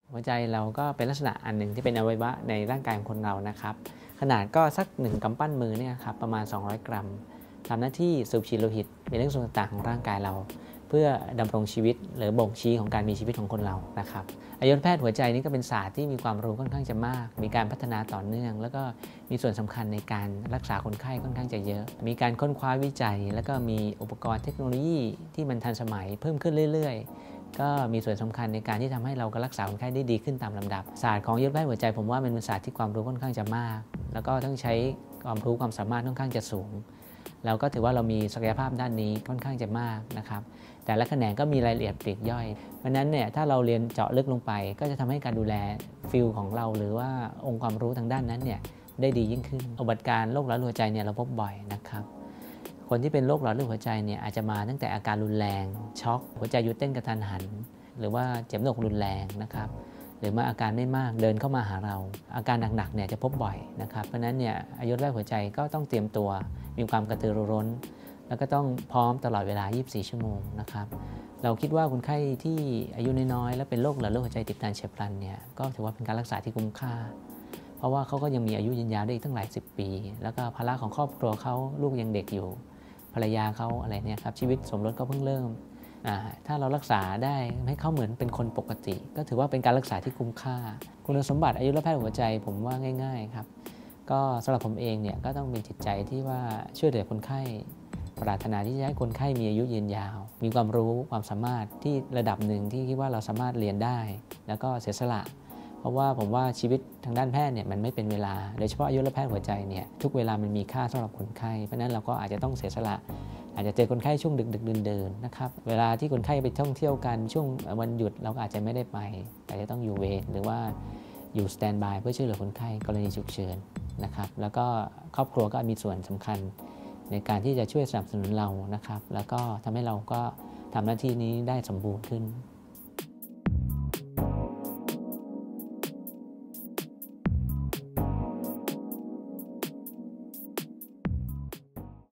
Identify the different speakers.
Speaker 1: หัวใจเราก็เป็นลักษณะอันหนึ่งที่เป็นอวัยวะในร่างกายของคนเรานะครับขนาดก็สัก1กำปั้นมือเนี่ยครับประมาณ200 กรัมทำหน้าที่สูบฉีดโลหิตในเรื่องส่วนต่างๆของร่างกายเราเพื่อดำรงชีวิตหรือบ่งชี้ของการมีชีวิตของคนเรานะครับอายุรแพทย์หัวใจนี่ก็เป็นศาสตร์ที่มีความรู้ค่อนข้างจะมากมีการพัฒนาต่อเนื่องแล้วก็มีส่วนสำคัญในการรักษาคนไข้ค่อนข้างจะเยอะมีการค้นคว้าวิจัยแล้วก็มีอุปกรณ์เทคโนโลยีที่มันทันสมัยเพิ่มขึ้นเรื่อยๆก็มีส่วนสำคัญในการที่ทำให้เราก็รักษาคนไข้ได้ดีขึ้นตามลำดับศาสตร์ของอายุรแพทย์หัวใจผมว่าเป็นศาสตร์ที่ความรู้ค่อนข้างจะมากแล้วก็ต้องใช้ความรู้ความสามารถค่อนข้างจะสูงเราก็ถือว่าเรามีศักยภาพด้านนี้ค่อนข้างจะมากนะครับแต่ละแขนงก็มีรายละเอียดปลีกย่อยเพราะนั้นเนี่ยถ้าเราเรียนเจาะลึกลงไปก็จะทำให้การดูแลฟิลของเราหรือว่าองค์ความรู้ทางด้านนั้นเนี่ยได้ดียิ่งขึ้นอุบัติการโรคหลอดเลือดหัวใจเนี่ยเราพบบ่อยนะครับคนที่เป็นโรคหลอดเลือดหัวใจเนี่ยอาจจะมาตั้งแต่อาการรุนแรงช็อกหัวใจหยุดเต้นกระทันหันหรือว่าเจ็บหน้าอกรุนแรงนะครับหรือมาอาการไม่มากเดินเข้ามาหาเราอาการหนักๆเนี่ยจะพบบ่อยนะครับเพราะนั้นเนี่ยอายุรแพทย์หัวใจก็ต้องเตรียมตัวมีความกระตือรือร้นแล้วก็ต้องพร้อมตลอดเวลา24 ชั่วโมงนะครับเราคิดว่าคนไข้ที่อายุน้อยๆและเป็นโรคหลอดเลือดหัวใจตีบตันเฉียบพลันเนี่ยก็ถือว่าเป็นการรักษาที่คุ้มค่าเพราะว่าเขาก็ยังมีอายุยืนยาวได้อีกตั้งหลาย10 ปีแล้วก็ภาระของครอบครัวเขาลูกยังเด็กอยู่ภรรยาเขาอะไรเนี่ยครับชีวิตสมรสก็เพิ่งเริ่มถ้าเรารักษาได้ให้เขาเหมือนเป็นคนปกติก็ถือว่าเป็นการรักษาที่คุ้มค่าคุณสมบัติอายุรแพทย์หัวใจผมว่าง่ายๆครับก็สำหรับผมเองเนี่ยก็ต้องมีจิตใจที่ว่าช่วยเหลือคนไข้ปรารถนาที่จะให้คนไข้มีอายุยืนยาวมีความรู้ความสามารถที่ระดับหนึ่งที่คิดว่าเราสามารถเรียนได้แล้วก็เสียสละเพราะว่าผมว่าชีวิตทางด้านแพทย์เนี่ยมันไม่เป็นเวลาโดยเฉพาะอายุรแพทย์หัวใจเนี่ยทุกเวลามันมีค่าสำหรับคนไข้เพราะนั้นเราก็อาจจะต้องเสียสละอาจจะเจอคนไข้ช่วงดึกๆเดินๆนะครับเวลาที่คนไข้ไปท่องเที่ยวกันช่วงวันหยุดเราก็อาจจะไม่ได้ไปแต่จะต้องอยู่เวรหรือว่าอยู่สแตนด์บายเพื่อช่วยเหลือคนไข้กรณีฉุกเฉินนะครับแล้วก็ครอบครัวก็มีส่วนสำคัญในการที่จะช่วยสนับสนุนเรานะครับแล้วก็ทำให้เราก็ทำหน้าที่นี้ได้สมบูรณ์ขึ้น